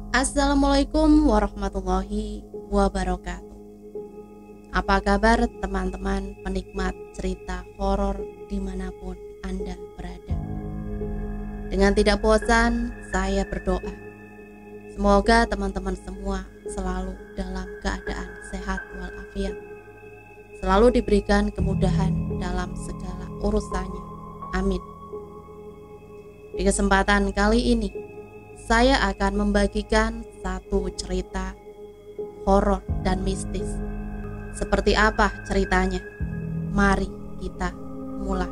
Assalamualaikum warahmatullahi wabarakatuh. Apa kabar teman-teman penikmat cerita horor dimanapun Anda berada? Dengan tidak bosan, saya berdoa semoga teman-teman semua selalu dalam keadaan sehat walafiat, selalu diberikan kemudahan dalam segala urusannya. Amin. Di kesempatan kali ini, saya akan membagikan satu cerita horor dan mistis. Seperti apa ceritanya? Mari kita mulai.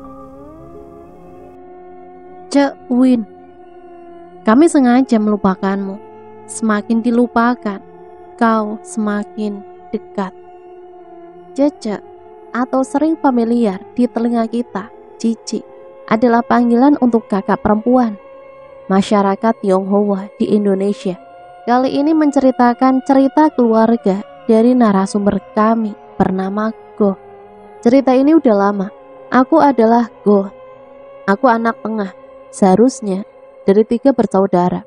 Cek Win, kami sengaja melupakanmu. Semakin dilupakan, kau semakin dekat. Cece atau sering familiar di telinga kita, Cici, adalah panggilan untuk kakak perempuan masyarakat Tionghoa di Indonesia. Kali ini menceritakan cerita keluarga dari narasumber kami bernama Go. Cerita ini udah lama. Aku adalah Go. Aku anak tengah, seharusnya dari 3 bersaudara.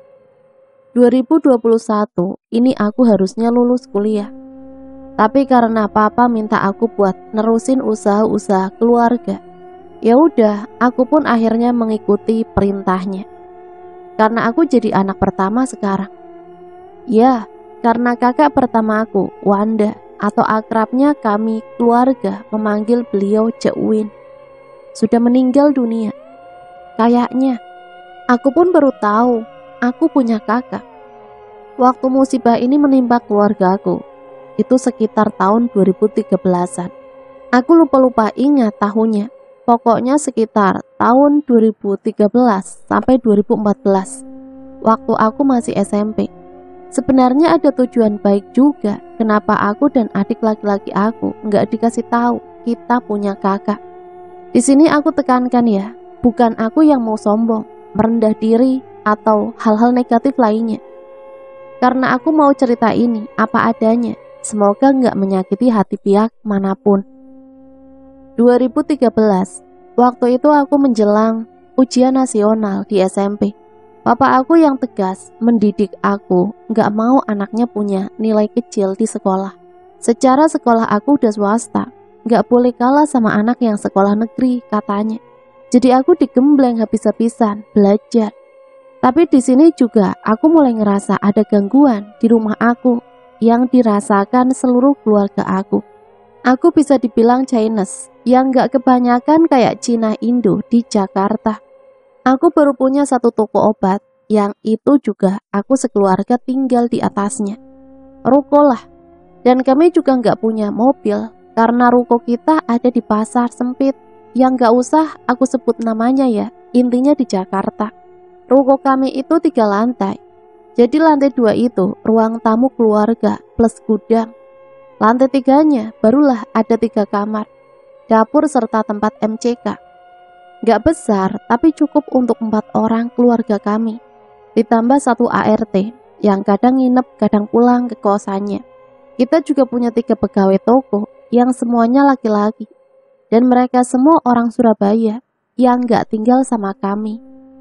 2021 ini aku harusnya lulus kuliah. Tapi karena papa minta aku buat nerusin usaha-usaha keluarga, ya udah, aku pun akhirnya mengikuti perintahnya. Karena aku jadi anak pertama sekarang. Ya, karena kakak pertama aku, Wanda, atau akrabnya kami keluarga memanggil beliau Cek Win, sudah meninggal dunia. Kayaknya, aku pun baru tahu aku punya kakak waktu musibah ini menimpa keluargaku. Itu sekitar tahun 2013-an. Aku lupa ingat tahunnya. Pokoknya sekitar tahun 2013 sampai 2014, waktu aku masih SMP. Sebenarnya ada tujuan baik juga kenapa aku dan adik laki-laki aku nggak dikasih tahu kita punya kakak. Di sini aku tekankan ya, bukan aku yang mau sombong, merendah diri, atau hal-hal negatif lainnya. Karena aku mau cerita ini apa adanya, semoga nggak menyakiti hati pihak manapun. 2013, waktu itu aku menjelang ujian nasional di SMP. Papa aku yang tegas mendidik aku gak mau anaknya punya nilai kecil di sekolah. Secara sekolah aku udah swasta, gak boleh kalah sama anak yang sekolah negeri katanya. Jadi aku digembleng habis-habisan belajar. Tapi di sini juga aku mulai ngerasa ada gangguan di rumah aku yang dirasakan seluruh keluarga aku. Aku bisa dibilang Chinese, yang gak kebanyakan kayak Cina Indo di Jakarta. Aku baru punya satu toko obat, yang itu juga aku sekeluarga tinggal di atasnya. Ruko lah, dan kami juga gak punya mobil, karena ruko kita ada di pasar sempit, yang gak usah aku sebut namanya ya, intinya di Jakarta. Ruko kami itu 3 lantai, jadi lantai 2 itu ruang tamu keluarga plus gudang. Lantai 3-nya barulah ada 3 kamar, dapur serta tempat MCK. Gak besar, tapi cukup untuk 4 orang keluarga kami. Ditambah 1 ART, yang kadang nginep, kadang pulang ke kosannya. Kita juga punya 3 pegawai toko, yang semuanya laki-laki. Dan mereka semua orang Surabaya, yang gak tinggal sama kami.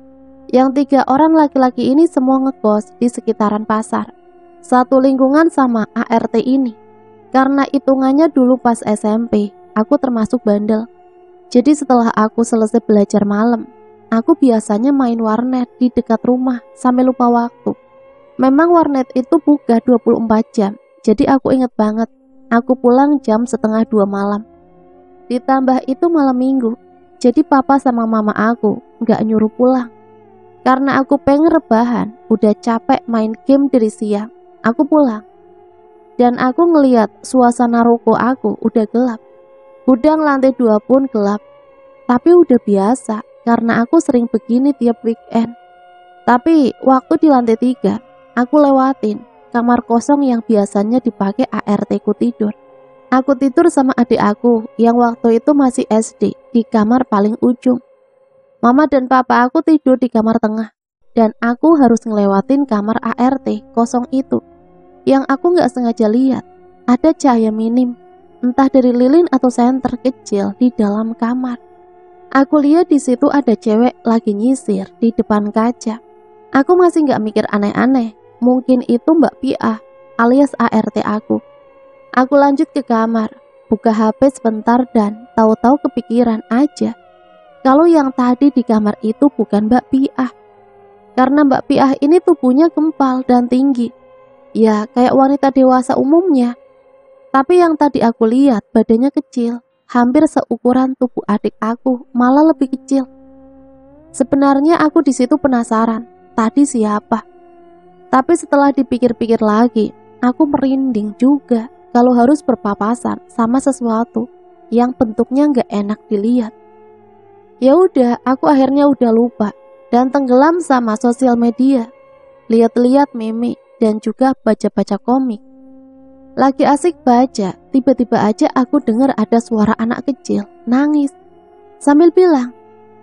Yang 3 orang laki-laki ini semua ngekos di sekitaran pasar. Satu lingkungan sama ART ini. Karena hitungannya dulu pas SMP, aku termasuk bandel. Jadi setelah aku selesai belajar malam, aku biasanya main warnet di dekat rumah sampai lupa waktu. Memang warnet itu buka 24 jam, jadi aku inget banget, aku pulang jam 1:30 malam. Ditambah itu malam minggu, jadi papa sama mama aku gak nyuruh pulang. Karena aku pengen rebahan, udah capek main game dari siang, aku pulang. Dan aku ngeliat suasana ruko aku udah gelap. Gudang lantai 2 pun gelap. Tapi udah biasa karena aku sering begini tiap weekend. Tapi waktu di lantai 3, aku lewatin kamar kosong yang biasanya dipakai ART ku tidur. Aku tidur sama adik aku yang waktu itu masih SD di kamar paling ujung. Mama dan papa aku tidur di kamar tengah. Dan aku harus ngelewatin kamar ART kosong itu. Yang aku gak sengaja lihat, ada cahaya minim, entah dari lilin atau senter kecil di dalam kamar. Aku lihat di situ ada cewek lagi nyisir di depan kaca. Aku masih gak mikir aneh-aneh, mungkin itu Mbak Piah alias ART aku. Aku lanjut ke kamar, buka HP sebentar dan tahu-tahu kepikiran aja kalau yang tadi di kamar itu bukan Mbak Piah. Karena Mbak Piah ini tubuhnya gempal dan tinggi, ya kayak wanita dewasa umumnya. Tapi yang tadi aku lihat badannya kecil, hampir seukuran tubuh adik aku, malah lebih kecil. Sebenarnya aku di situ penasaran, tadi siapa? Tapi setelah dipikir-pikir lagi, aku merinding juga kalau harus berpapasan sama sesuatu yang bentuknya nggak enak dilihat. Ya udah, aku akhirnya udah lupa dan tenggelam sama sosial media, lihat-lihat meme dan juga baca-baca komik. Lagi asik baca, tiba-tiba aja aku dengar ada suara anak kecil nangis sambil bilang,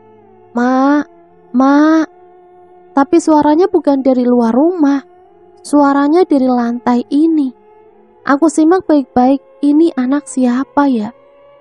"Ma, Ma." Tapi suaranya bukan dari luar rumah, suaranya dari lantai ini. Aku simak baik-baik, ini anak siapa ya?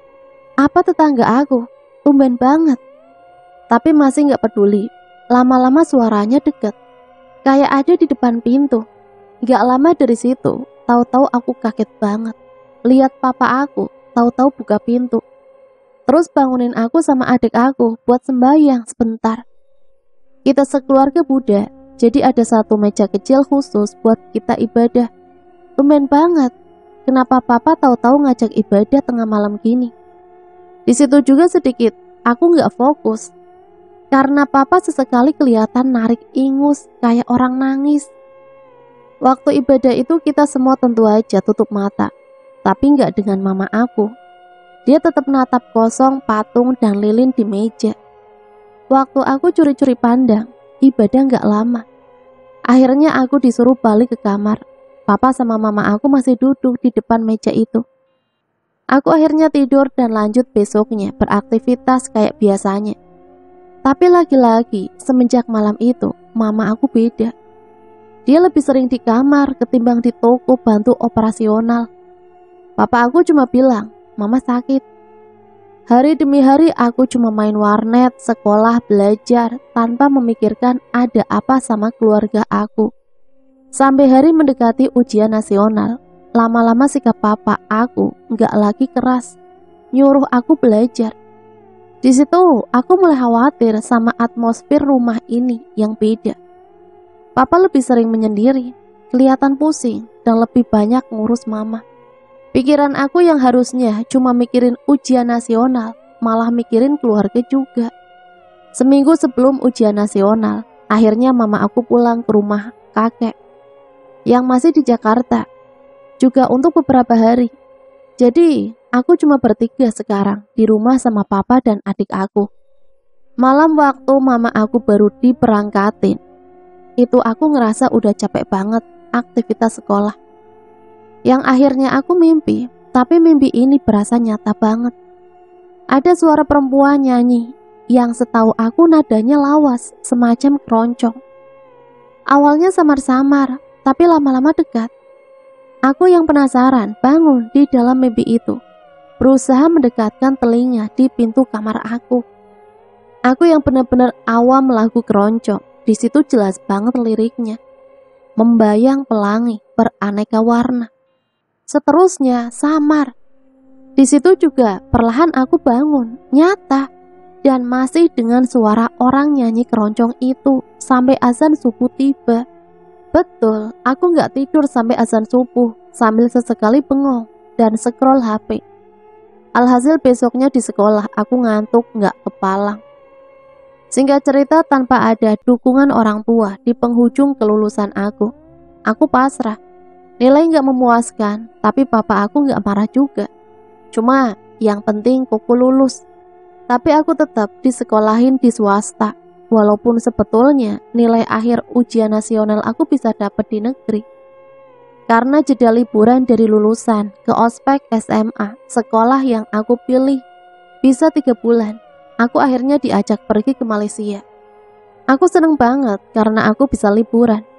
Apa tetangga aku? Tumben banget. Tapi masih gak peduli. Lama-lama suaranya deket, kayak ada di depan pintu. Gak lama dari situ, tahu-tahu aku kaget banget. Lihat papa aku, tahu-tahu buka pintu. Terus bangunin aku sama adik aku buat sembahyang sebentar. Kita sekeluarga Buddha, jadi ada satu meja kecil khusus buat kita ibadah. Tumben banget, kenapa papa tahu-tahu ngajak ibadah tengah malam gini? Di situ juga sedikit, aku nggak fokus. Karena papa sesekali kelihatan narik ingus kayak orang nangis. Waktu ibadah itu kita semua tentu aja tutup mata, tapi nggak dengan mama aku. Dia tetap natap kosong patung dan lilin di meja. Waktu aku curi-curi pandang, ibadah nggak lama. Akhirnya aku disuruh balik ke kamar. Papa sama mama aku masih duduk di depan meja itu. Aku akhirnya tidur dan lanjut besoknya beraktivitas kayak biasanya. Tapi lagi-lagi semenjak malam itu, mama aku beda. Dia lebih sering di kamar ketimbang di toko bantu operasional. Papa aku cuma bilang, "Mama sakit." Hari demi hari aku cuma main warnet, sekolah, belajar, tanpa memikirkan ada apa sama keluarga aku. Sampai hari mendekati ujian nasional, lama-lama sikap papa aku nggak lagi keras, nyuruh aku belajar. Di situ aku mulai khawatir sama atmosfer rumah ini yang beda. Papa lebih sering menyendiri, kelihatan pusing, dan lebih banyak ngurus mama. Pikiran aku yang harusnya cuma mikirin ujian nasional, malah mikirin keluarga juga. Seminggu sebelum ujian nasional, akhirnya mama aku pulang ke rumah kakek yang masih di Jakarta, juga untuk beberapa hari. Jadi, aku cuma bertiga sekarang di rumah sama papa dan adik aku. Malam waktu mama aku baru diberangkatin, itu aku ngerasa udah capek banget aktivitas sekolah. Yang akhirnya aku mimpi, tapi mimpi ini berasa nyata banget. Ada suara perempuan nyanyi, yang setahu aku nadanya lawas, semacam keroncong. Awalnya samar-samar, tapi lama-lama dekat. Aku yang penasaran bangun di dalam mimpi itu, berusaha mendekatkan telinga di pintu kamar aku. Aku yang benar-benar awam lagu keroncong, di situ jelas banget liriknya. Membayang pelangi beraneka warna. Seterusnya samar. Di situ juga perlahan aku bangun, nyata, dan masih dengan suara orang nyanyi keroncong itu sampai azan subuh tiba. Betul, aku nggak tidur sampai azan subuh, sambil sesekali bengong dan scroll HP. Alhasil besoknya di sekolah aku ngantuk nggak kepalang. Singkat cerita, tanpa ada dukungan orang tua di penghujung kelulusan aku pasrah. Nilai nggak memuaskan, tapi papa aku nggak marah juga. Cuma yang penting kuku lulus. Tapi aku tetap disekolahin di swasta. Walaupun sebetulnya nilai akhir ujian nasional aku bisa dapat di negeri. Karena jeda liburan dari lulusan ke ospek SMA, sekolah yang aku pilih bisa 3 bulan, aku akhirnya diajak pergi ke Malaysia. Aku seneng banget karena aku bisa liburan.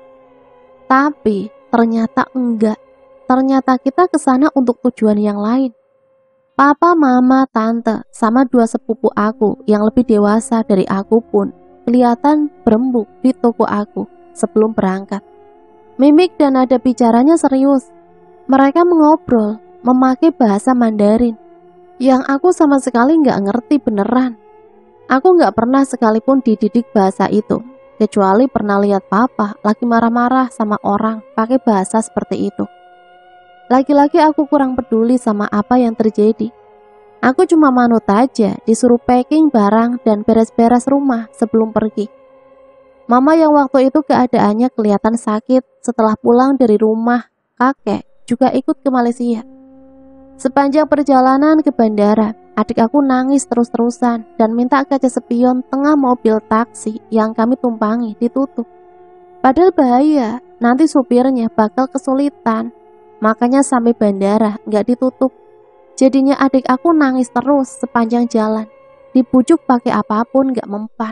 Tapi ternyata enggak. Ternyata kita kesana untuk tujuan yang lain. Papa, mama, tante, sama 2 sepupu aku yang lebih dewasa dari aku pun kelihatan berembuk di toko aku sebelum berangkat. Mimik dan nada bicaranya serius. Mereka mengobrol, memakai bahasa Mandarin, yang aku sama sekali nggak ngerti beneran. Aku nggak pernah sekalipun dididik bahasa itu, kecuali pernah lihat papa lagi marah-marah sama orang pakai bahasa seperti itu. Lagi-lagi aku kurang peduli sama apa yang terjadi. Aku cuma manut aja, disuruh packing barang dan beres-beres rumah sebelum pergi. Mama yang waktu itu keadaannya kelihatan sakit setelah pulang dari rumah kakek juga ikut ke Malaysia. Sepanjang perjalanan ke bandara, adik aku nangis terus-terusan dan minta kaca spion tengah mobil taksi yang kami tumpangi ditutup. Padahal bahaya, nanti supirnya bakal kesulitan. Makanya sampai bandara nggak ditutup. Jadinya adik aku nangis terus sepanjang jalan. Dibujuk pakai apapun nggak mempan.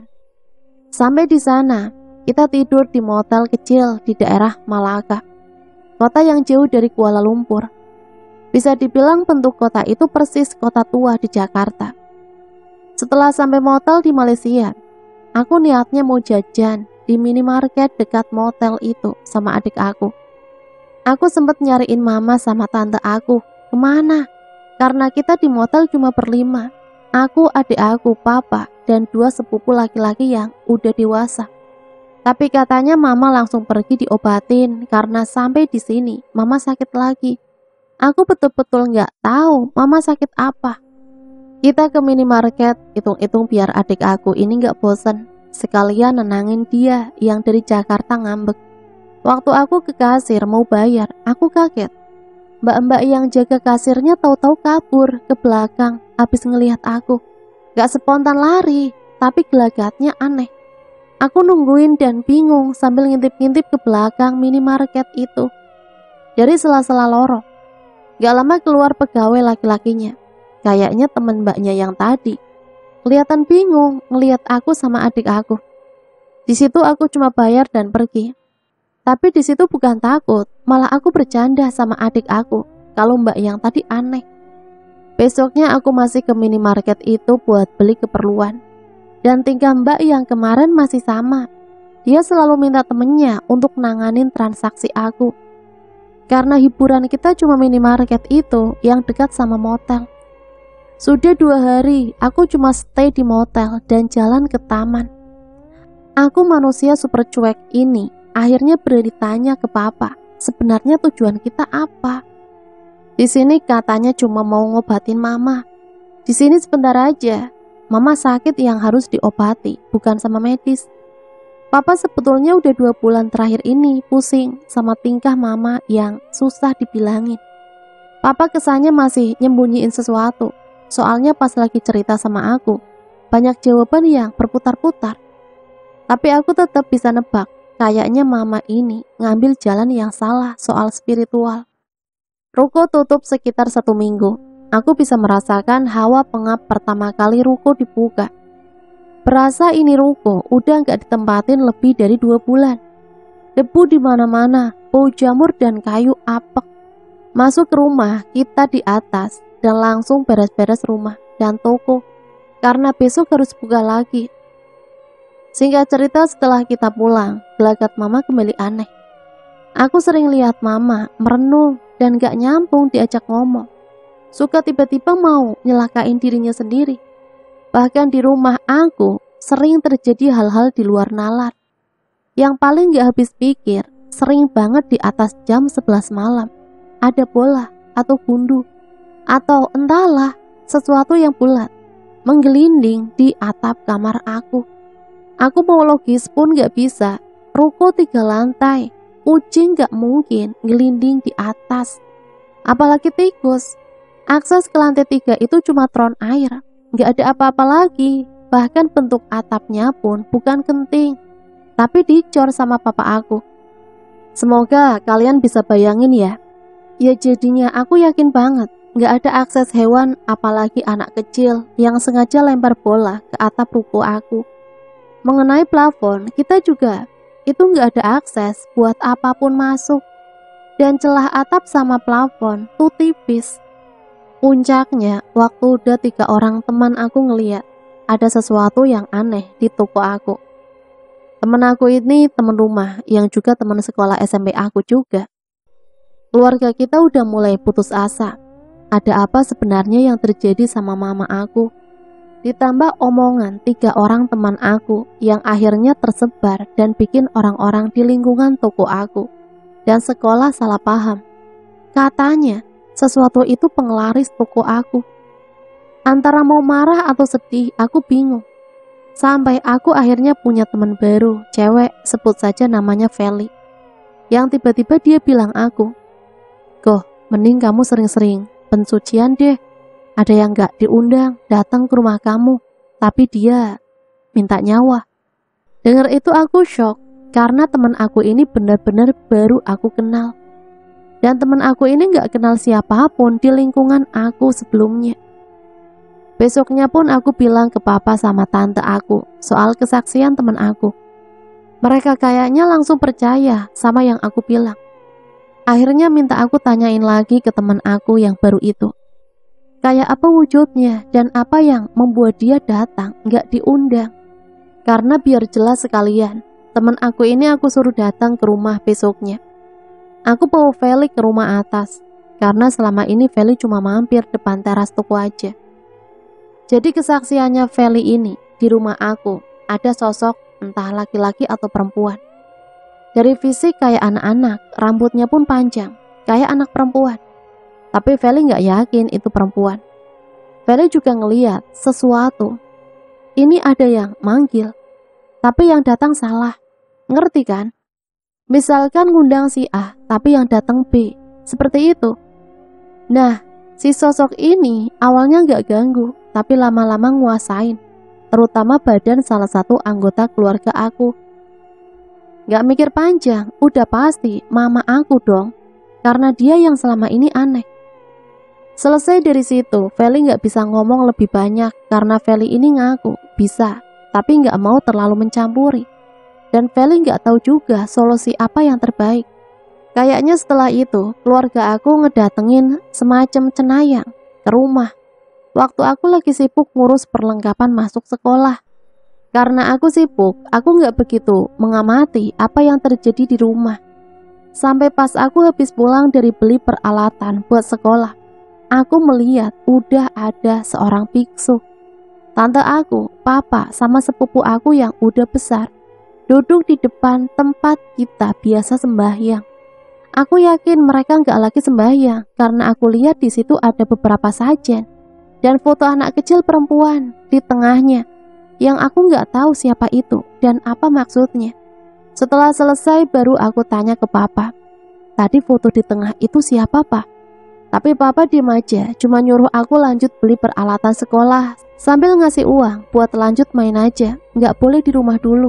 Sampai di sana, kita tidur di motel kecil di daerah Malaka, kota yang jauh dari Kuala Lumpur. Bisa dibilang bentuk kota itu persis kota tua di Jakarta. Setelah sampai motel di Malaysia, aku niatnya mau jajan di minimarket dekat motel itu sama adik aku. Aku sempat nyariin mama sama tante aku, kemana? Karena kita di motel cuma berlima. Aku, adik aku, papa, dan 2 sepupu laki-laki yang udah dewasa. Tapi katanya mama langsung pergi diobatin karena sampai di sini mama sakit lagi. Aku betul-betul nggak tahu mama sakit apa. Kita ke minimarket, hitung-hitung biar adik aku ini nggak bosan. Sekalian nenangin dia yang dari Jakarta ngambek. Waktu aku ke kasir mau bayar, aku kaget. Mbak-mbak yang jaga kasirnya tahu-tahu kabur ke belakang habis ngelihat aku. Gak spontan lari, tapi gelagatnya aneh. Aku nungguin dan bingung sambil ngintip-ngintip ke belakang minimarket itu. Dari sela-sela lorong, gak lama keluar pegawai laki-lakinya. Kayaknya teman mbaknya yang tadi. Kelihatan bingung ngelihat aku sama adik aku. Di situ aku cuma bayar dan pergi. Tapi di situ bukan takut, malah aku bercanda sama adik aku kalau mbak yang tadi aneh. Besoknya aku masih ke minimarket itu buat beli keperluan. Dan tingkah mbak yang kemarin masih sama. Dia selalu minta temennya untuk nanganin transaksi aku. Karena hiburan kita cuma minimarket itu yang dekat sama motel. Sudah 2 hari aku cuma stay di motel dan jalan ke taman. Aku manusia super cuek ini akhirnya berani tanya ke papa, sebenarnya tujuan kita apa? Di sini katanya cuma mau ngobatin mama. Di sini sebentar aja. Mama sakit yang harus diobati, bukan sama medis. Papa sebetulnya udah 2 bulan terakhir ini pusing sama tingkah mama yang susah dibilangin. Papa kesannya masih nyembunyiin sesuatu. Soalnya pas lagi cerita sama aku, banyak jawaban yang berputar-putar. Tapi aku tetap bisa nebak. Kayaknya mama ini ngambil jalan yang salah soal spiritual. Ruko tutup sekitar 1 minggu. Aku bisa merasakan hawa pengap pertama kali ruko dibuka. Berasa ini ruko udah gak ditempatin lebih dari 2 bulan. Debu di mana-mana, bau jamur dan kayu apek. Masuk ke rumah, kita di atas dan langsung beres-beres rumah dan toko. Karena besok harus buka lagi. Singkat cerita, setelah kita pulang, gelagat mama kembali aneh. Aku sering lihat mama merenung dan gak nyambung diajak ngomong. Suka tiba-tiba mau nyelakain dirinya sendiri. Bahkan di rumah aku sering terjadi hal-hal di luar nalar. Yang paling gak habis pikir, sering banget di atas jam 11 malam ada bola atau gundu atau entahlah sesuatu yang bulat menggelinding di atap kamar aku. Aku mau logis pun gak bisa. Ruko 3 lantai, kucing gak mungkin ngelinding di atas. Apalagi tikus. Akses ke lantai 3 itu cuma tron air, gak ada apa-apa lagi. Bahkan bentuk atapnya pun bukan genting, tapi dicor sama papa aku. Semoga kalian bisa bayangin ya. Ya jadinya aku yakin banget gak ada akses hewan, apalagi anak kecil yang sengaja lempar bola ke atap ruko aku. Mengenai plafon, kita juga itu nggak ada akses buat apapun masuk. Dan celah atap sama plafon tuh tipis. Puncaknya, waktu udah 3 orang teman aku ngeliat ada sesuatu yang aneh di toko aku. Temen aku ini temen rumah yang juga temen sekolah SMP aku juga. Keluarga kita udah mulai putus asa. Ada apa sebenarnya yang terjadi sama mama aku? Ditambah omongan 3 orang teman aku yang akhirnya tersebar dan bikin orang-orang di lingkungan toko aku dan sekolah salah paham. Katanya sesuatu itu penglaris toko aku. Antara mau marah atau sedih, aku bingung. Sampai aku akhirnya punya teman baru, cewek, sebut saja namanya Feli. Yang tiba-tiba dia bilang aku, "Goh, mending kamu sering-sering pensucian deh. Ada yang gak diundang datang ke rumah kamu, tapi dia minta nyawa." Dengar itu aku shock, karena teman aku ini benar-benar baru aku kenal. Dan teman aku ini gak kenal siapapun di lingkungan aku sebelumnya. Besoknya pun aku bilang ke papa sama tante aku soal kesaksian teman aku. Mereka kayaknya langsung percaya sama yang aku bilang. Akhirnya minta aku tanyain lagi ke teman aku yang baru itu. Kayak apa wujudnya dan apa yang membuat dia datang gak diundang. Karena biar jelas sekalian, teman aku ini aku suruh datang ke rumah besoknya. Aku bawa Feli ke rumah atas, karena selama ini Feli cuma mampir depan teras toko aja. Jadi kesaksiannya Feli ini, di rumah aku ada sosok entah laki-laki atau perempuan. Dari fisik kayak anak-anak, rambutnya pun panjang, kayak anak perempuan. Tapi Feli gak yakin itu perempuan. Feli juga ngeliat sesuatu. Ini ada yang manggil, tapi yang datang salah. Ngerti kan? Misalkan ngundang si A, tapi yang datang B. Seperti itu. Nah, si sosok ini awalnya gak ganggu, tapi lama-lama nguasain, terutama badan salah satu anggota keluarga aku. Gak mikir panjang, udah pasti mama aku dong, karena dia yang selama ini aneh. Selesai dari situ, Feli gak bisa ngomong lebih banyak, karena Feli ini ngaku bisa, tapi gak mau terlalu mencampuri. Dan Feli gak tahu juga solusi apa yang terbaik. Kayaknya setelah itu, keluarga aku ngedatengin semacam cenayang ke rumah. Waktu aku lagi sibuk ngurus perlengkapan masuk sekolah. Karena aku sibuk, aku gak begitu mengamati apa yang terjadi di rumah. Sampai pas aku habis pulang dari beli peralatan buat sekolah, aku melihat udah ada seorang biksu. Tante aku, papa, sama sepupu aku yang udah besar, duduk di depan tempat kita biasa sembahyang. Aku yakin mereka gak lagi sembahyang, karena aku lihat di situ ada beberapa sajen. Dan foto anak kecil perempuan di tengahnya yang aku gak tahu siapa itu dan apa maksudnya. Setelah selesai baru aku tanya ke papa, "Tadi foto di tengah itu siapa, Pak?" Tapi papa diem aja, cuma nyuruh aku lanjut beli peralatan sekolah sambil ngasih uang buat lanjut main aja, gak boleh di rumah dulu.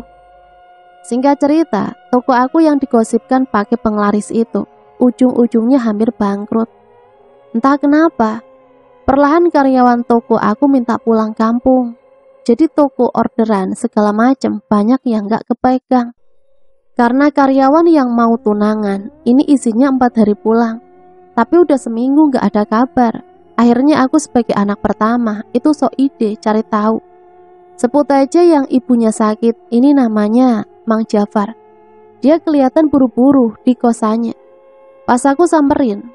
Singkat cerita, toko aku yang digosipkan pakai penglaris itu ujung-ujungnya hampir bangkrut. Entah kenapa, perlahan karyawan toko aku minta pulang kampung. Jadi toko orderan segala macam banyak yang gak kepegang. Karena karyawan yang mau tunangan, ini izinnya 4 hari pulang. Tapi udah seminggu gak ada kabar. Akhirnya aku sebagai anak pertama, itu sok ide cari tahu. Sebut aja yang ibunya sakit, ini namanya Mang Jafar. Dia kelihatan buru-buru di kosannya. Pas aku samperin,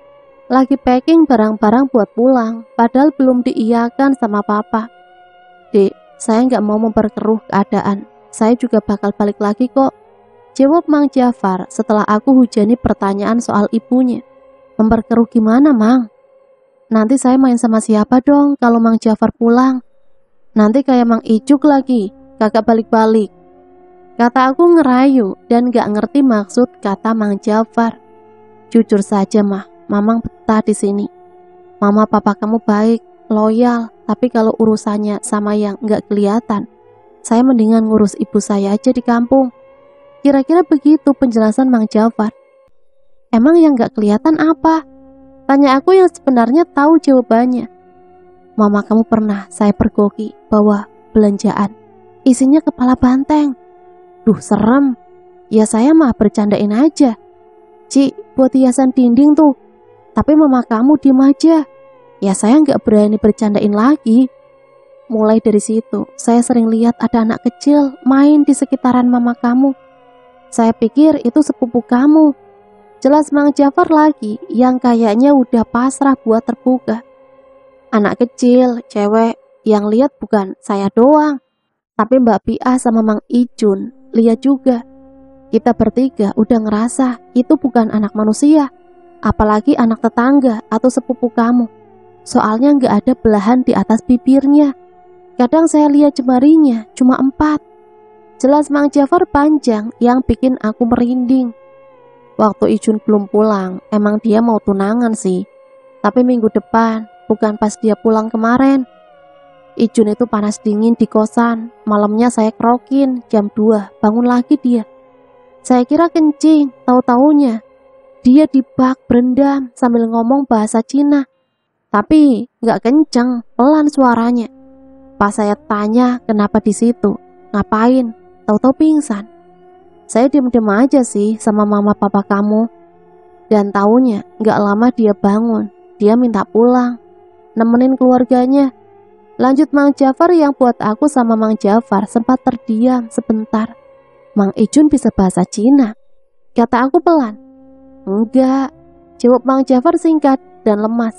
lagi packing barang-barang buat pulang, padahal belum diiyakan sama papa. "Dek, saya nggak mau memperkeruh keadaan. Saya juga bakal balik lagi kok," jawab Mang Jafar setelah aku hujani pertanyaan soal ibunya. "Memperkeruh gimana, Mang? Nanti saya main sama siapa dong kalau Mang Jafar pulang? Nanti kayak Mang Ijuk lagi, kagak balik-balik," kata aku ngerayu dan gak ngerti maksud kata Mang Jafar. "Jujur saja, Mah, Mamang betah di sini. Mama papa kamu baik, loyal, tapi kalau urusannya sama yang nggak kelihatan, saya mendingan ngurus ibu saya aja di kampung." Kira-kira begitu penjelasan Mang Jafar. "Emang yang nggak kelihatan apa?" tanya aku yang sebenarnya tahu jawabannya. "Mama kamu pernah saya pergoki bawa belanjaan, isinya kepala banteng. Duh, serem. Ya saya mah bercandain aja. Ci, buat hiasan dinding tuh. Tapi mama kamu diem aja. Ya saya nggak berani bercandain lagi." mulai dari situ, saya sering lihat ada anak kecil main di sekitaran mama kamu. Saya pikir itu sepupu kamu. Jelas Mang Jafar lagi yang kayaknya udah pasrah buat terbuka. Anak kecil, cewek, yang lihat bukan saya doang, tapi Mbak Piah sama Mang Ijun lihat juga. Kita bertiga udah ngerasa itu bukan anak manusia, apalagi anak tetangga atau sepupu kamu. Soalnya nggak ada belahan di atas bibirnya. Kadang saya lihat jemarinya cuma 4. Jelas Mang Jafar panjang yang bikin aku merinding. Waktu Ijun belum pulang, emang dia mau tunangan sih. Tapi minggu depan, bukan pas dia pulang kemarin. Ijun itu panas dingin di kosan. Malamnya saya kerokin, jam 2, bangun lagi dia. Saya kira kencing, tahu-taunya dia di bak berendam sambil ngomong bahasa Cina. Tapi nggak kenceng, pelan suaranya. Pas saya tanya kenapa di situ, ngapain, tahu-tahu pingsan. Saya diam-diam aja sih sama mama papa kamu. Dan taunya nggak lama dia bangun, dia minta pulang, nemenin keluarganya. Lanjut Mang Jafar yang buat aku sama Mang Jafar sempat terdiam sebentar. Mang Ijun bisa bahasa Cina, kata aku pelan. Enggak, jawab Mang Jafar singkat dan lemas.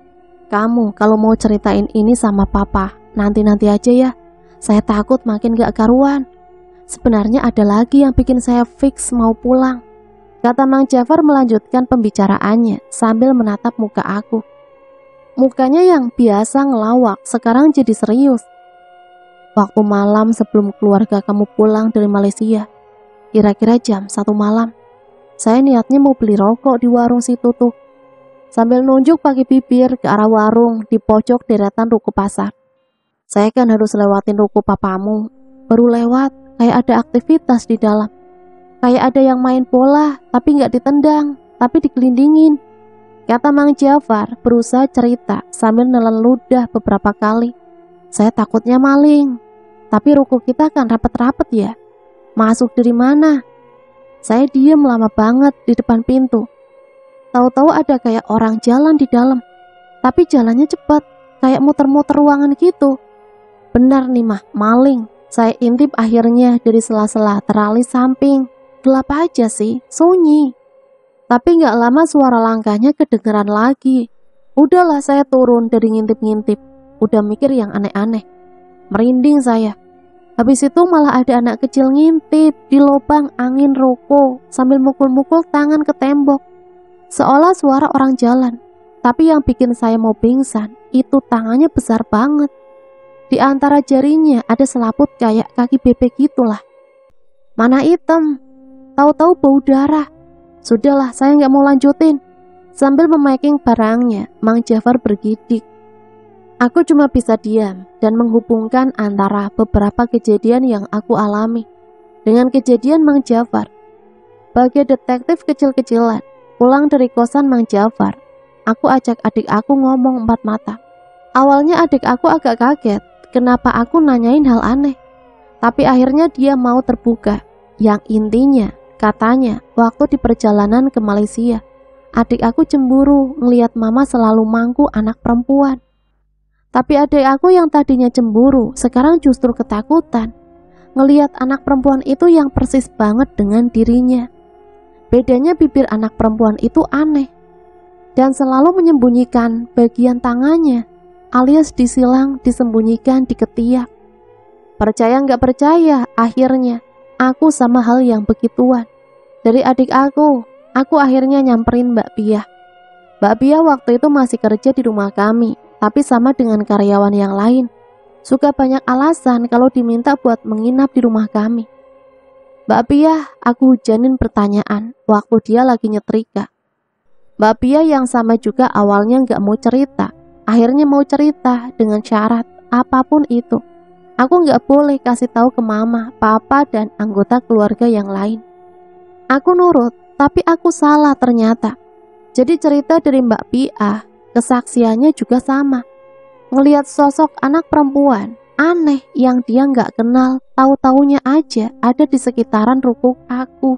Kamu kalau mau ceritain ini sama papa, nanti-nanti aja ya. Saya takut makin gak karuan. Sebenarnya ada lagi yang bikin saya fix mau pulang, kata Mang Jafar melanjutkan pembicaraannya sambil menatap muka aku. Mukanya yang biasa ngelawak sekarang jadi serius. Waktu malam sebelum keluarga kamu pulang dari Malaysia, kira-kira jam 1 malam, saya niatnya mau beli rokok di warung situ tuh. Sambil nunjuk pakai bibir ke arah warung di pojok deretan ruko pasar. Saya kan harus lewatin ruko papamu. Baru lewat, kayak ada aktivitas di dalam. Kayak ada yang main bola, tapi nggak ditendang, tapi digelindingin, kata Mang Jafar berusaha cerita sambil nelen ludah beberapa kali. Saya takutnya maling, tapi ruko kita kan rapet-rapet ya. Masuk dari mana? Saya diem lama banget di depan pintu. Tahu-tahu ada kayak orang jalan di dalam, tapi jalannya cepat, kayak muter-muter ruangan gitu. Benar nih mah, maling. Saya intip akhirnya dari sela-sela teralis samping. Gelap aja sih, sunyi. Tapi gak lama suara langkahnya kedengeran lagi. Udahlah saya turun dari ngintip-ngintip. Udah mikir yang aneh-aneh. Merinding saya. Habis itu malah ada anak kecil ngintip di lubang angin ruko sambil mukul-mukul tangan ke tembok. Seolah suara orang jalan. Tapi yang bikin saya mau pingsan, itu tangannya besar banget. Di antara jarinya ada selaput kayak kaki bebek gitulah. Mana hitam, tahu-tahu bau darah. Sudahlah, saya nggak mau lanjutin. Sambil memaking barangnya, Mang Jafar bergidik. Aku cuma bisa diam dan menghubungkan antara beberapa kejadian yang aku alami dengan kejadian Mang Jafar. Bagai detektif kecil-kecilan, pulang dari kosan Mang Jafar, aku ajak adik aku ngomong empat mata. Awalnya adik aku agak kaget kenapa aku nanyain hal aneh. Tapi akhirnya dia mau terbuka. Yang intinya, katanya waktu di perjalanan ke Malaysia, adik aku cemburu ngelihat mama selalu mangku anak perempuan. Tapi adik aku yang tadinya cemburu, sekarang justru ketakutan ngelihat anak perempuan itu yang persis banget dengan dirinya. Bedanya bibir anak perempuan itu aneh dan selalu menyembunyikan bagian tangannya, alias disilang, disembunyikan di ketiak. Percaya nggak percaya, akhirnya aku sama hal yang begituan. Dari adik aku akhirnya nyamperin Mbak Piah. Mbak Piah waktu itu masih kerja di rumah kami, tapi sama dengan karyawan yang lain, suka banyak alasan kalau diminta buat menginap di rumah kami. Mbak Piah aku hujanin pertanyaan waktu dia lagi nyetrika. Mbak Piah yang sama juga awalnya nggak mau cerita, akhirnya mau cerita dengan syarat apapun itu. Aku nggak boleh kasih tahu ke mama, papa, dan anggota keluarga yang lain. Aku nurut, tapi aku salah ternyata. Jadi cerita dari Mbak Piah, kesaksiannya juga sama. Ngelihat sosok anak perempuan aneh yang dia nggak kenal, tahu-taunya aja ada di sekitaran ruko aku.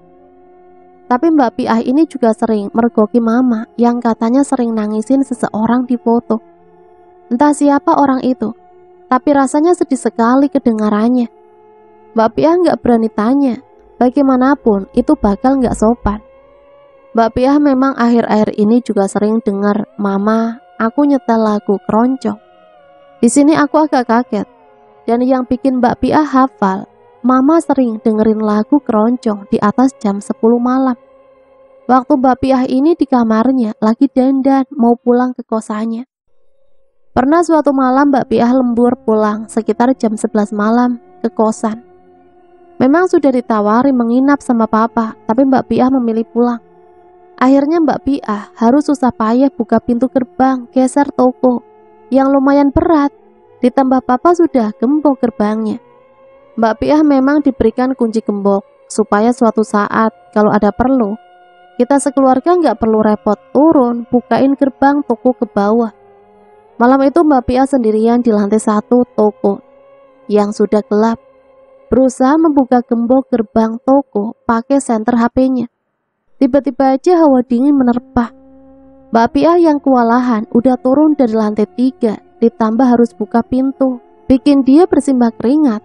Tapi Mbak Piah ini juga sering mergoki mama yang katanya sering nangisin seseorang di foto. Entah siapa orang itu. tapi rasanya sedih sekali kedengarannya. Mbak Piah nggak berani tanya, bagaimanapun itu bakal nggak sopan. Mbak Piah memang akhir-akhir ini juga sering dengar mama aku nyetel lagu keroncong. Di sini aku agak kaget, dan yang bikin Mbak Piah hafal, mama sering dengerin lagu keroncong di atas jam 10 malam. Waktu Mbak Piah ini di kamarnya lagi dandan mau pulang ke kosannya. Pernah suatu malam Mbak Piah lembur pulang sekitar jam 11 malam ke kosan. Memang sudah ditawari menginap sama papa, tapi Mbak Piah memilih pulang. Akhirnya Mbak Piah harus susah payah buka pintu gerbang, geser toko yang lumayan berat, ditambah papa sudah gembok gerbangnya. Mbak Piah memang diberikan kunci gembok supaya suatu saat kalau ada perlu, kita sekeluarga nggak perlu repot turun bukain gerbang toko ke bawah. Malam itu Mbak Piah sendirian di lantai 1 toko yang sudah gelap, berusaha membuka gembok gerbang toko pakai senter HP-nya. Tiba-tiba aja hawa dingin menerpa. Mbak Piah yang kewalahan udah turun dari lantai 3, ditambah harus buka pintu, bikin dia bersimbah keringat.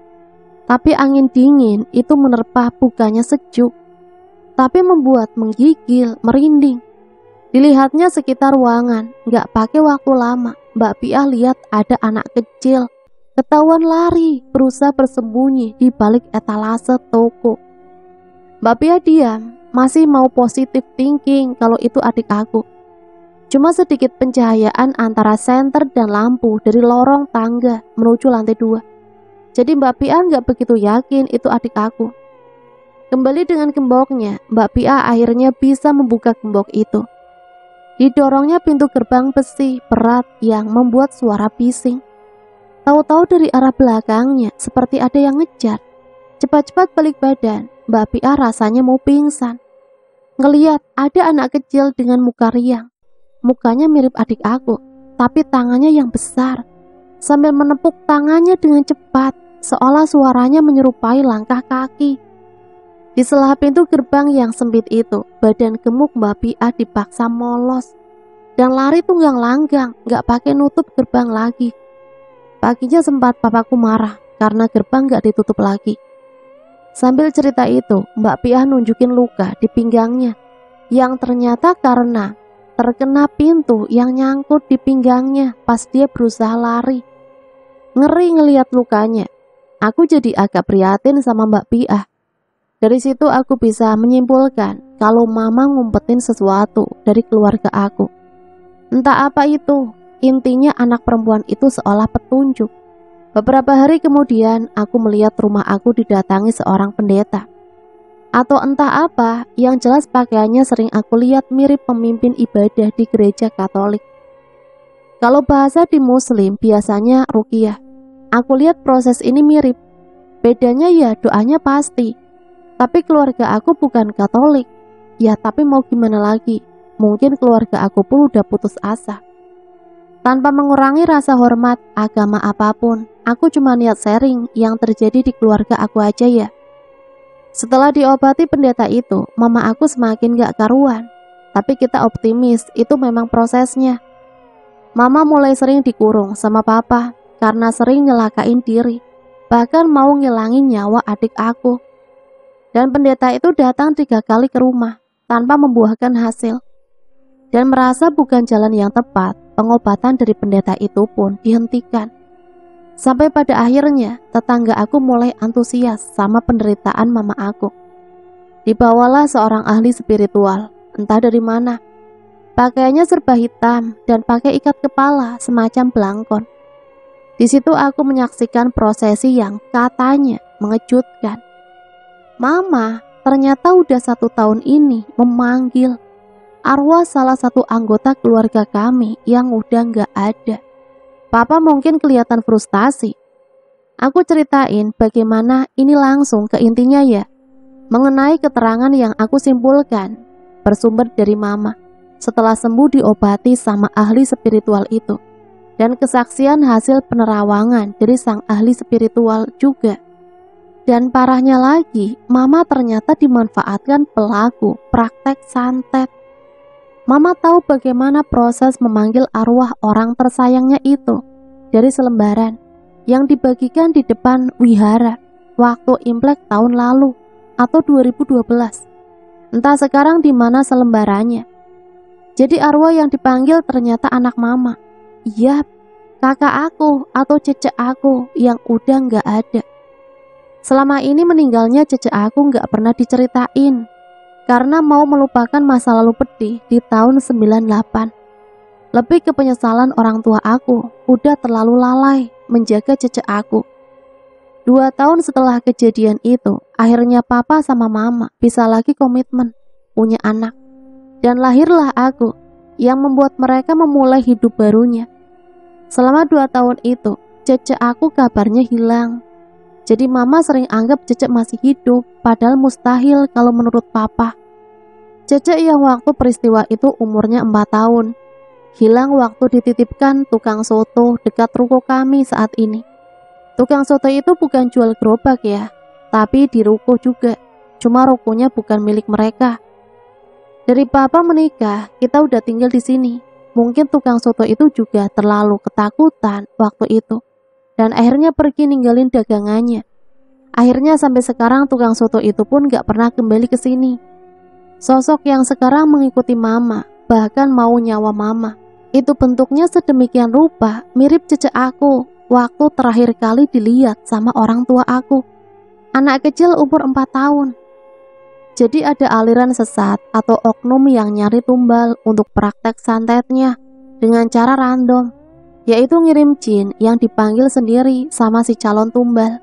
Tapi angin dingin itu menerpa bukannya sejuk, tapi membuat menggigil, merinding. Dilihatnya sekitar ruangan, gak pakai waktu lama, Mbak Piah lihat ada anak kecil ketahuan lari, berusaha bersembunyi di balik etalase toko. Mbak Piah diam, masih mau positive thinking kalau itu adik aku. Cuma sedikit pencahayaan antara senter dan lampu dari lorong tangga menuju lantai 2. Jadi Mbak Piah gak begitu yakin itu adik aku. Kembali dengan gemboknya, Mbak Piah akhirnya bisa membuka gembok itu. Didorongnya pintu gerbang besi berat yang membuat suara bising. Tahu-tahu dari arah belakangnya seperti ada yang ngejar. Cepat-cepat balik badan, Mbak Piah rasanya mau pingsan. Ngeliat ada anak kecil dengan muka riang. Mukanya mirip adik aku, tapi tangannya yang besar. Sambil menepuk tangannya dengan cepat, seolah suaranya menyerupai langkah kaki. Di sela pintu gerbang yang sempit itu, badan gemuk Mbak Piah dipaksa molos dan lari tunggang langgang, gak pakai nutup gerbang lagi. Paginya sempat papaku marah karena gerbang gak ditutup lagi. Sambil cerita itu, Mbak Piah nunjukin luka di pinggangnya yang ternyata karena terkena pintu yang nyangkut di pinggangnya pas dia berusaha lari. Ngeri ngelihat lukanya. Aku jadi agak prihatin sama Mbak Piah. Dari situ aku bisa menyimpulkan kalau mama ngumpetin sesuatu dari keluarga aku. Entah apa itu, intinya anak perempuan itu seolah petunjuk. Beberapa hari kemudian aku melihat rumah aku didatangi seorang pendeta. Atau entah apa, yang jelas pakaiannya sering aku lihat mirip pemimpin ibadah di gereja Katolik. Kalau bahasa di Muslim biasanya ruqyah. Aku lihat proses ini mirip. Bedanya ya doanya pasti. Tapi keluarga aku bukan Katolik. Ya tapi mau gimana lagi, mungkin keluarga aku pun udah putus asa. Tanpa mengurangi rasa hormat agama apapun, aku cuma niat sharing yang terjadi di keluarga aku aja ya. Setelah diobati pendeta itu, mama aku semakin gak karuan. Tapi kita optimis, itu memang prosesnya. Mama mulai sering dikurung sama papa karena sering nyelakain diri, bahkan mau ngilangin nyawa adik aku. Dan pendeta itu datang 3 kali ke rumah tanpa membuahkan hasil. Dan merasa bukan jalan yang tepat, pengobatan dari pendeta itu pun dihentikan. Sampai pada akhirnya tetangga aku mulai antusias sama penderitaan mama aku. Dibawalah seorang ahli spiritual, entah dari mana. Pakaiannya serba hitam dan pakai ikat kepala semacam belangkon. Di situ aku menyaksikan prosesi yang katanya mengejutkan. Mama ternyata udah 1 tahun ini memanggil arwah salah satu anggota keluarga kami yang udah gak ada. Papa mungkin kelihatan frustasi. Aku ceritain bagaimana ini langsung ke intinya ya, mengenai keterangan yang aku simpulkan bersumber dari mama setelah sembuh diobati sama ahli spiritual itu, dan kesaksian hasil penerawangan dari sang ahli spiritual juga. Dan parahnya lagi, mama ternyata dimanfaatkan pelaku praktek santet. Mama tahu bagaimana proses memanggil arwah orang tersayangnya itu dari selembaran. yang dibagikan di depan wihara waktu Imlek tahun lalu atau 2012. Entah sekarang di mana selembarannya. Jadi arwah yang dipanggil ternyata anak mama. Iya, kakak aku atau cece aku yang udah nggak ada. Selama ini meninggalnya cece aku nggak pernah diceritain karena mau melupakan masa lalu pedih di tahun 98. Lebih ke penyesalan orang tua aku udah terlalu lalai menjaga cece aku. 2 tahun setelah kejadian itu, akhirnya papa sama mama bisa lagi komitmen punya anak. Dan lahirlah aku yang membuat mereka memulai hidup barunya. Selama 2 tahun itu, cece aku kabarnya hilang. Jadi mama sering anggap cece masih hidup, padahal mustahil kalau menurut papa. Cece yang waktu peristiwa itu umurnya 4 tahun. Hilang waktu dititipkan tukang soto dekat ruko kami saat ini. Tukang soto itu bukan jual gerobak ya, tapi di ruko juga. Cuma rukonya bukan milik mereka. Dari papa menikah, kita udah tinggal di sini. Mungkin tukang soto itu juga terlalu ketakutan waktu itu. Dan akhirnya pergi ninggalin dagangannya. Akhirnya sampai sekarang tukang soto itu pun gak pernah kembali ke sini. Sosok yang sekarang mengikuti mama, bahkan mau nyawa mama. Itu bentuknya sedemikian rupa, mirip cece aku waktu terakhir kali dilihat sama orang tua aku. Anak kecil umur 4 tahun. Jadi ada aliran sesat atau oknum yang nyari tumbal untuk praktek santetnya dengan cara random, yaitu ngirim jin yang dipanggil sendiri sama si calon tumbal.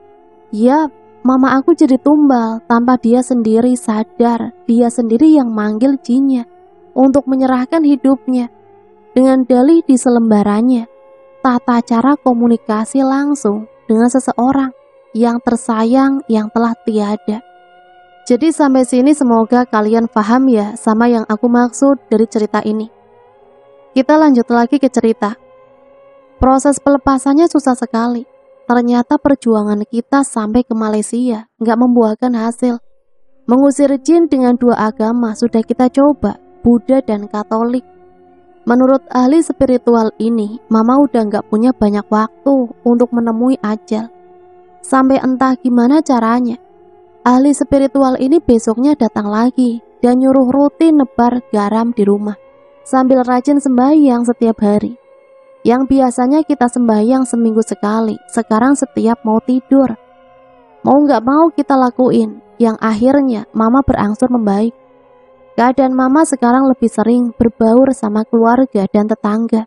Yap, mama aku jadi tumbal tanpa dia sendiri sadar, dia sendiri yang manggil jinnya untuk menyerahkan hidupnya. Dengan dalih di selembarannya, tata cara komunikasi langsung dengan seseorang yang tersayang yang telah tiada. Jadi sampai sini semoga kalian paham ya sama yang aku maksud dari cerita ini. Kita lanjut lagi ke cerita. Proses pelepasannya susah sekali. Ternyata perjuangan kita sampai ke Malaysia nggak membuahkan hasil. Mengusir jin dengan 2 agama sudah kita coba, Buddha dan Katolik. Menurut ahli spiritual ini, mama udah gak punya banyak waktu untuk menemui ajal. Sampai entah gimana caranya, ahli spiritual ini besoknya datang lagi dan nyuruh rutin nebar garam di rumah, sambil rajin sembahyang setiap hari. Yang biasanya kita sembahyang seminggu sekali, sekarang setiap mau tidur. Mau gak mau kita lakuin, yang akhirnya mama berangsur membaik. Keadaan mama sekarang lebih sering berbaur sama keluarga dan tetangga.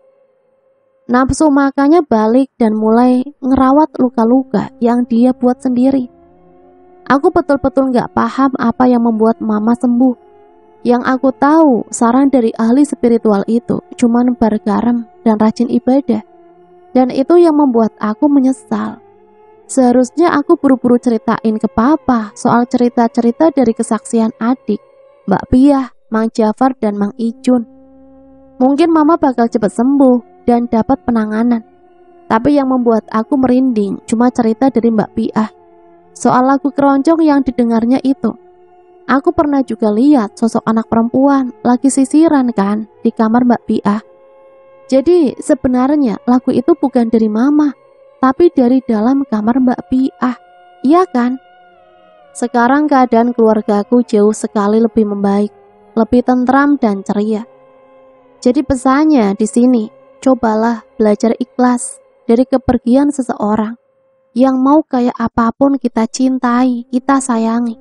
Nafsu makannya balik dan mulai ngerawat luka-luka yang dia buat sendiri. Aku betul-betul gak paham apa yang membuat mama sembuh. Yang aku tahu, saran dari ahli spiritual itu cuma nebar garam dan rajin ibadah. Dan itu yang membuat aku menyesal. Seharusnya aku buru-buru ceritain ke papa soal cerita-cerita dari kesaksian adik, Mbak Piah, Mang Jafar, dan Mang Ijun. Mungkin mama bakal cepat sembuh dan dapat penanganan. Tapi yang membuat aku merinding cuma cerita dari Mbak Piah soal lagu keroncong yang didengarnya itu. Aku pernah juga lihat sosok anak perempuan lagi sisiran kan di kamar Mbak Piah. Jadi sebenarnya lagu itu bukan dari mama, tapi dari dalam kamar Mbak Piah. Iya kan? Sekarang keadaan keluargaku jauh sekali lebih membaik, lebih tentram dan ceria. Jadi pesannya di sini, cobalah belajar ikhlas dari kepergian seseorang yang mau kayak apapun kita cintai, kita sayangi.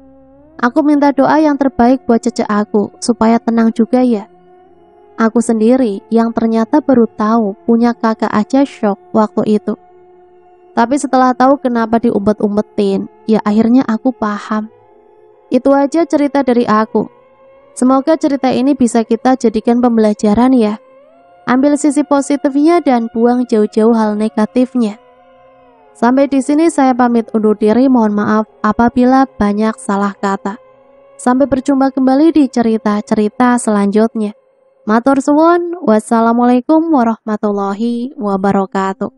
Aku minta doa yang terbaik buat cece aku, supaya tenang juga ya. Aku sendiri yang ternyata baru tahu punya kakak aja shock waktu itu. Tapi setelah tahu kenapa diumpet-umpetin, ya akhirnya aku paham. Itu aja cerita dari aku. Semoga cerita ini bisa kita jadikan pembelajaran ya. Ambil sisi positifnya dan buang jauh-jauh hal negatifnya. Sampai di sini saya pamit undur diri, mohon maaf apabila banyak salah kata. Sampai berjumpa kembali di cerita-cerita selanjutnya. Matur suwun, wassalamualaikum warahmatullahi wabarakatuh.